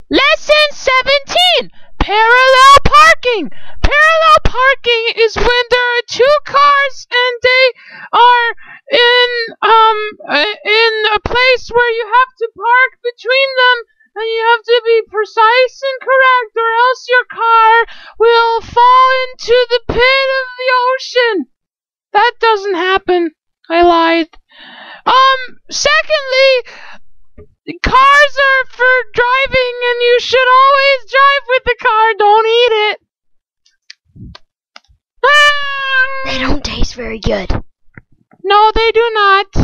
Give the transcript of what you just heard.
Lesson 17. Parallel parking. Parallel parking is when there are two cars and they are in a place where you have to park between them, and you have to be precise and correct, or else your car will fall into the pit of the ocean. That doesn't happen. I lied. Secondly, cars are for driving, and you should always drive with the car. Don't eat it. They don't taste very good. No, they do not.